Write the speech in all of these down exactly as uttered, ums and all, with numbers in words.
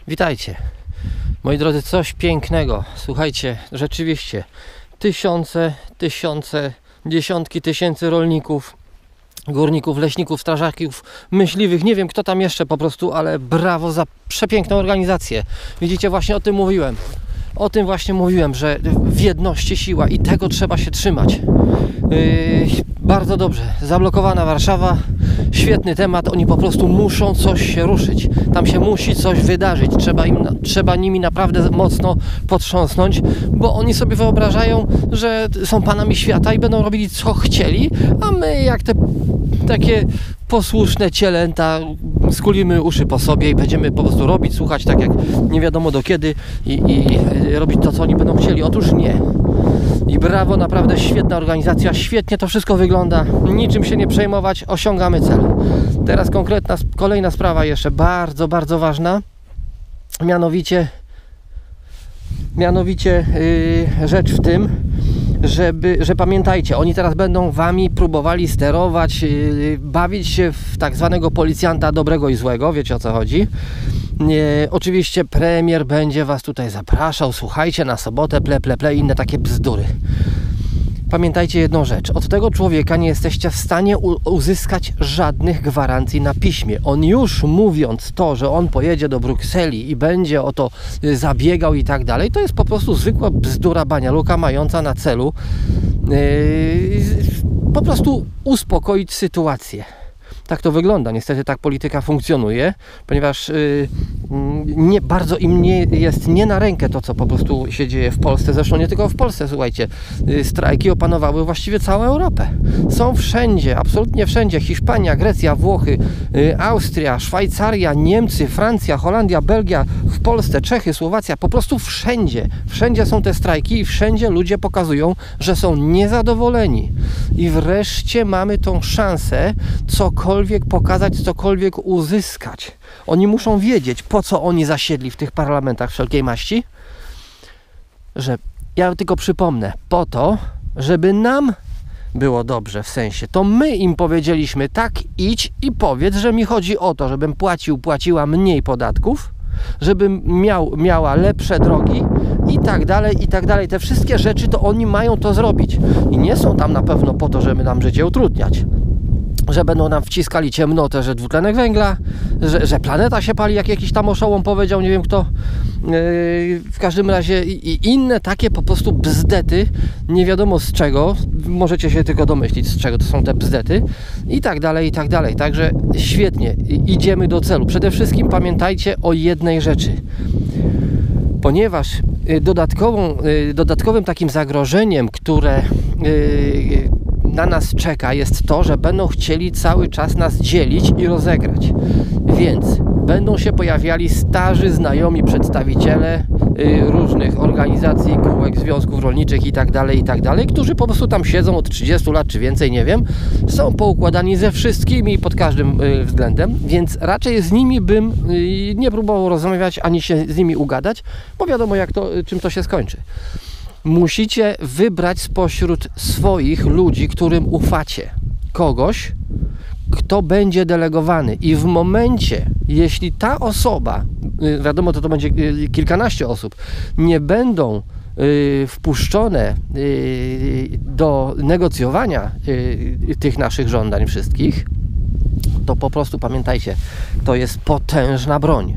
Witajcie, moi drodzy, coś pięknego. Słuchajcie, rzeczywiście tysiące, tysiące, dziesiątki tysięcy rolników, górników, leśników, strażaków, myśliwych, nie wiem kto tam jeszcze po prostu, ale brawo za przepiękną organizację. Widzicie, właśnie o tym mówiłem. O tym właśnie mówiłem, że w jedności siła i tego trzeba się trzymać. Yy, bardzo dobrze. Zablokowana Warszawa. Świetny temat. Oni po prostu muszą coś się ruszyć. Tam się musi coś wydarzyć. Trzeba, im, trzeba nimi naprawdę mocno potrząsnąć, bo oni sobie wyobrażają, że są panami świata i będą robili co chcieli, a my jak te takie posłuszne cielęta skulimy uszy po sobie i będziemy po prostu robić, słuchać tak jak nie wiadomo do kiedy i, i robić to, co oni będą chcieli. Otóż nie. I brawo, naprawdę świetna organizacja, świetnie to wszystko wygląda, niczym się nie przejmować, osiągamy cel. Teraz konkretna, kolejna sprawa jeszcze, bardzo, bardzo ważna, mianowicie mianowicie yy, rzecz w tym, żeby, że pamiętajcie, oni teraz będą wami próbowali sterować, yy, bawić się w tak zwanego policjanta dobrego i złego, wiecie o co chodzi. Nie, oczywiście premier będzie was tutaj zapraszał, słuchajcie, na sobotę, ple, ple, ple, inne takie bzdury. Pamiętajcie jedną rzecz, od tego człowieka nie jesteście w stanie uzyskać żadnych gwarancji na piśmie. On już mówiąc to, że on pojedzie do Brukseli i będzie o to zabiegał i tak dalej, to jest po prostu zwykła bzdura banialuka mająca na celu yy, po prostu uspokoić sytuację. Tak to wygląda, niestety tak polityka funkcjonuje, ponieważ yy, nie, bardzo im nie jest nie na rękę to, co po prostu się dzieje w Polsce. Zresztą nie tylko w Polsce, słuchajcie, yy, strajki opanowały właściwie całą Europę. Są wszędzie, absolutnie wszędzie. Hiszpania, Grecja, Włochy, yy, Austria, Szwajcaria, Niemcy, Francja, Holandia, Belgia, w Polsce, Czechy, Słowacja, po prostu wszędzie. Wszędzie są te strajki i wszędzie ludzie pokazują, że są niezadowoleni. I wreszcie mamy tą szansę cokolwiek pokazać, cokolwiek uzyskać. Oni muszą wiedzieć, po co oni zasiedli w tych parlamentach wszelkiej maści, że, ja tylko przypomnę, po to, żeby nam było dobrze, w sensie, to my im powiedzieliśmy, tak, idź i powiedz, że mi chodzi o to, żebym płacił, płaciła mniej podatków, żebym miał, miała lepsze drogi i tak dalej, i tak dalej. Te wszystkie rzeczy to oni mają to zrobić i nie są tam na pewno po to, żeby nam życie utrudniać. Że będą nam wciskali ciemnotę, że dwutlenek węgla, że, że planeta się pali, jak jakiś tam oszołom powiedział, nie wiem kto. Yy, w każdym razie i, i inne takie po prostu bzdety, nie wiadomo z czego, możecie się tylko domyślić, z czego to są te bzdety i tak dalej, i tak dalej. Także świetnie, idziemy do celu. Przede wszystkim pamiętajcie o jednej rzeczy. Ponieważ dodatkową, dodatkowym takim zagrożeniem, które yy, na nas czeka, jest to, że będą chcieli cały czas nas dzielić i rozegrać. Więc będą się pojawiali starzy, znajomi przedstawiciele y, różnych organizacji, kółek, związków rolniczych i tak dalej, i tak dalej, którzy po prostu tam siedzą od trzydziestu lat czy więcej, nie wiem, są poukładani ze wszystkimi pod każdym y, względem, więc raczej z nimi bym y, nie próbował rozmawiać, ani się z nimi ugadać, bo wiadomo jak to, y, czym to się skończy. Musicie wybrać spośród swoich ludzi, którym ufacie, kogoś, kto będzie delegowany i w momencie, jeśli ta osoba, wiadomo to to będzie kilkanaście osób, nie będą y, wpuszczone y, do negocjowania y, tych naszych żądań wszystkich, to po prostu pamiętajcie, to jest potężna broń.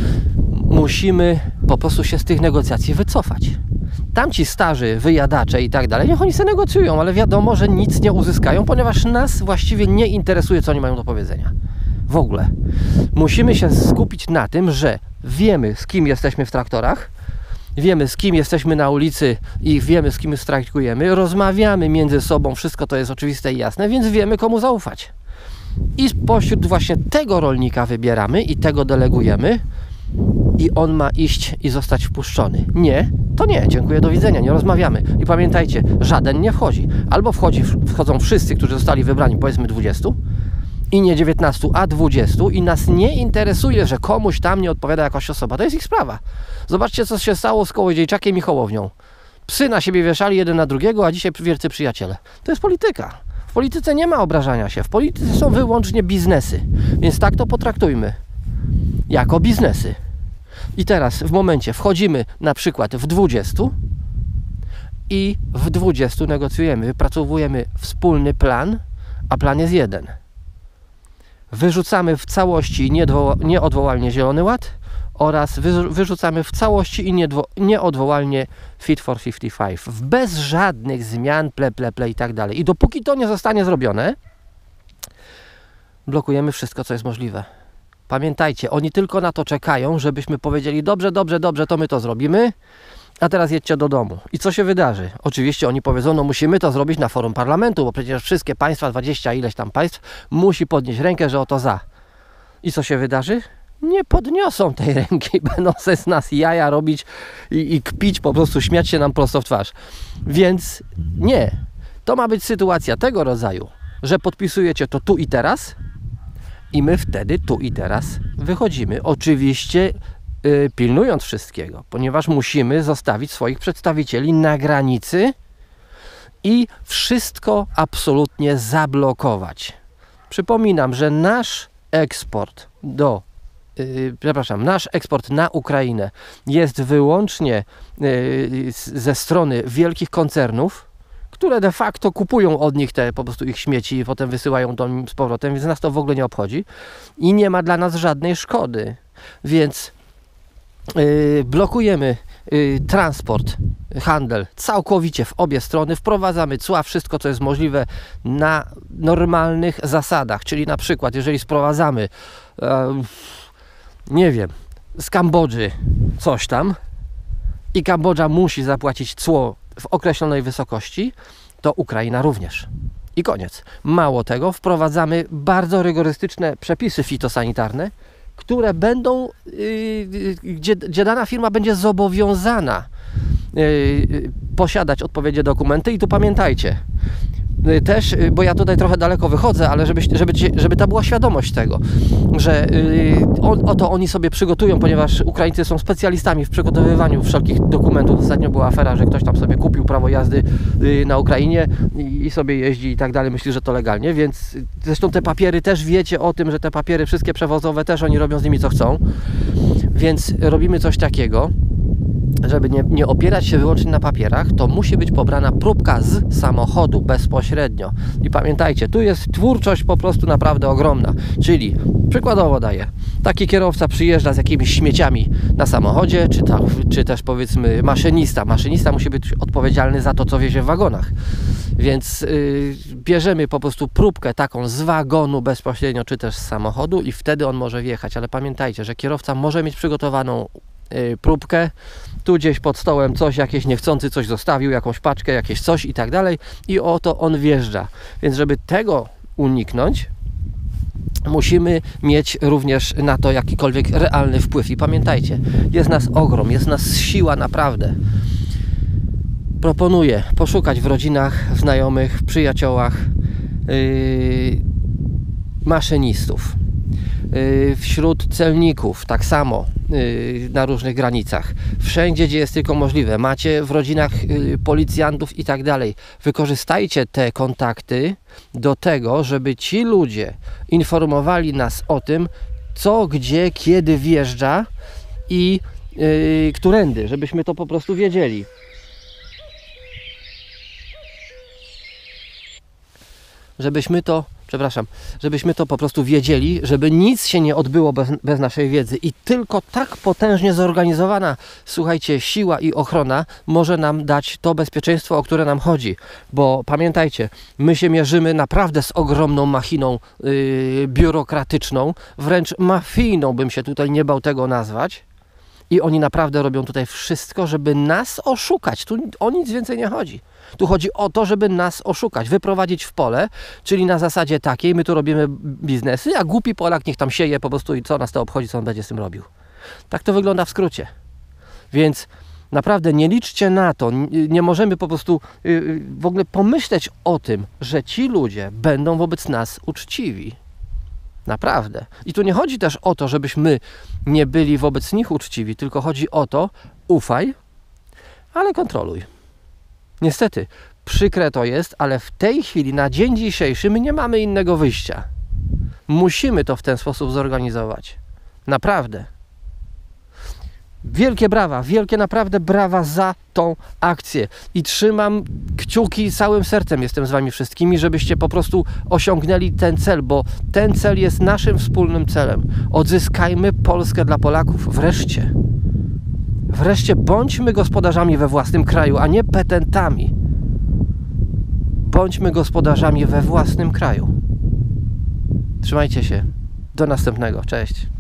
Musimy po prostu się z tych negocjacji wycofać. Tamci starzy wyjadacze i tak dalej, niech oni sobie negocjują, ale wiadomo, że nic nie uzyskają, ponieważ nas właściwie nie interesuje, co oni mają do powiedzenia. W ogóle. Musimy się skupić na tym, że wiemy, z kim jesteśmy w traktorach, wiemy, z kim jesteśmy na ulicy i wiemy, z kim strajkujemy, rozmawiamy między sobą, wszystko to jest oczywiste i jasne, więc wiemy, komu zaufać. I spośród właśnie tego rolnika wybieramy i tego delegujemy, i on ma iść i zostać wpuszczony. Nie, to nie, dziękuję, do widzenia, nie rozmawiamy. I pamiętajcie, żaden nie wchodzi. Albo wchodzi, wchodzą wszyscy, którzy zostali wybrani, powiedzmy dwudziestu, i nie dziewiętnastu, a dwudziestu, i nas nie interesuje, że komuś tam nie odpowiada jakaś osoba. To jest ich sprawa. Zobaczcie, co się stało z Kołodziejczakiem i Hołownią. Psy na siebie wieszali jeden na drugiego, a dzisiaj wielcy przyjaciele. To jest polityka. W polityce nie ma obrażania się. W polityce są wyłącznie biznesy. Więc tak to potraktujmy. Jako biznesy. I teraz w momencie wchodzimy na przykład w dwudziestu i w dwudziestu negocjujemy, wypracowujemy wspólny plan, a plan jest jeden. Wyrzucamy w całości nieodwołalnie Zielony Ład oraz wyrzucamy w całości i nieodwołalnie Fit for pięćdziesiąt pięć. Bez żadnych zmian, ple, ple, ple i tak dalej. I dopóki to nie zostanie zrobione, blokujemy wszystko, co jest możliwe. Pamiętajcie, oni tylko na to czekają, żebyśmy powiedzieli dobrze, dobrze, dobrze, to my to zrobimy, a teraz jedźcie do domu. I co się wydarzy? Oczywiście oni powiedzą, no musimy to zrobić na forum parlamentu, bo przecież wszystkie państwa, dwadzieścia ileś tam państw, musi podnieść rękę, że oto za. I co się wydarzy? Nie podniosą tej ręki, będą se z nas jaja robić i, i kpić, po prostu śmiać się nam prosto w twarz. Więc nie. To ma być sytuacja tego rodzaju, że podpisujecie to tu i teraz i my wtedy tu i teraz wychodzimy. Oczywiście yy, pilnując wszystkiego, ponieważ musimy zostawić swoich przedstawicieli na granicy i wszystko absolutnie zablokować. Przypominam, że nasz eksport do Yy, przepraszam, nasz eksport na Ukrainę jest wyłącznie yy, ze strony wielkich koncernów, które de facto kupują od nich te po prostu ich śmieci i potem wysyłają do nich z powrotem, więc nas to w ogóle nie obchodzi i nie ma dla nas żadnej szkody. Więc yy, blokujemy yy, transport, handel całkowicie w obie strony, wprowadzamy cła, wszystko co jest możliwe na normalnych zasadach, czyli na przykład jeżeli sprowadzamy yy, nie wiem, z Kambodży coś tam i Kambodża musi zapłacić cło w określonej wysokości, to Ukraina również. I koniec. Mało tego, wprowadzamy bardzo rygorystyczne przepisy fitosanitarne, które będą, yy, gdzie, gdzie dana firma będzie zobowiązana yy, posiadać odpowiednie dokumenty. I tu pamiętajcie, też, bo ja tutaj trochę daleko wychodzę, ale żeby, żeby, żeby ta była świadomość tego, że yy, o, oto oni sobie przygotują, ponieważ Ukraińcy są specjalistami w przygotowywaniu wszelkich dokumentów. Ostatnio była afera, że ktoś tam sobie kupił prawo jazdy yy, na Ukrainie i, i sobie jeździ i tak dalej, myśli, że to legalnie, więc zresztą te papiery też wiecie o tym, że te papiery wszystkie przewozowe też oni robią z nimi co chcą, więc robimy coś takiego, żeby nie, nie opierać się wyłącznie na papierach, to musi być pobrana próbka z samochodu bezpośrednio. I pamiętajcie, tu jest twórczość po prostu naprawdę ogromna. Czyli, przykładowo daję, taki kierowca przyjeżdża z jakimiś śmieciami na samochodzie, czy, ta, czy też powiedzmy maszynista. Maszynista musi być odpowiedzialny za to, co wiezie w wagonach. Więc yy, bierzemy po prostu próbkę taką z wagonu bezpośrednio, czy też z samochodu i wtedy on może wjechać. Ale pamiętajcie, że kierowca może mieć przygotowaną yy, próbkę, tu gdzieś pod stołem coś, jakieś niechcący coś zostawił, jakąś paczkę, jakieś coś i tak dalej i oto on wjeżdża. Więc żeby tego uniknąć, musimy mieć również na to jakikolwiek realny wpływ. I pamiętajcie, jest nas ogrom, jest nas siła naprawdę. Proponuję poszukać w rodzinach, w znajomych, w przyjaciołach yy, maszynistów, yy, wśród celników, tak samo yy, na różnych granicach. Wszędzie, gdzie jest tylko możliwe. Macie w rodzinach yy, policjantów i tak dalej. Wykorzystajcie te kontakty do tego, żeby ci ludzie informowali nas o tym, co, gdzie, kiedy wjeżdża i yy, którędy, żebyśmy to po prostu wiedzieli. Żebyśmy to, przepraszam, żebyśmy to po prostu wiedzieli, żeby nic się nie odbyło bez, bez naszej wiedzy i tylko tak potężnie zorganizowana, słuchajcie, siła i ochrona może nam dać to bezpieczeństwo, o które nam chodzi, bo pamiętajcie, my się mierzymy naprawdę z ogromną machiną yy, biurokratyczną, wręcz mafijną bym się tutaj nie bał tego nazwać i oni naprawdę robią tutaj wszystko, żeby nas oszukać, tu o nic więcej nie chodzi. Tu chodzi o to, żeby nas oszukać, wyprowadzić w pole, czyli na zasadzie takiej, my tu robimy biznesy, a głupi Polak niech tam sieje po prostu i co nas to obchodzi, co on będzie z tym robił. Tak to wygląda w skrócie. Więc naprawdę nie liczcie na to, nie możemy po prostu w ogóle pomyśleć o tym, że ci ludzie będą wobec nas uczciwi. Naprawdę. I tu nie chodzi też o to, żebyśmy nie byli wobec nich uczciwi, tylko chodzi o to, ufaj, ale kontroluj. Niestety, przykre to jest, ale w tej chwili, na dzień dzisiejszy, my nie mamy innego wyjścia. Musimy to w ten sposób zorganizować. Naprawdę. Wielkie brawa, wielkie naprawdę brawa za tą akcję i trzymam kciuki całym sercem, jestem z wami wszystkimi, żebyście po prostu osiągnęli ten cel, bo ten cel jest naszym wspólnym celem. Odzyskajmy Polskę dla Polaków wreszcie. Wreszcie bądźmy gospodarzami we własnym kraju, a nie petentami. Bądźmy gospodarzami we własnym kraju. Trzymajcie się. Do następnego. Cześć.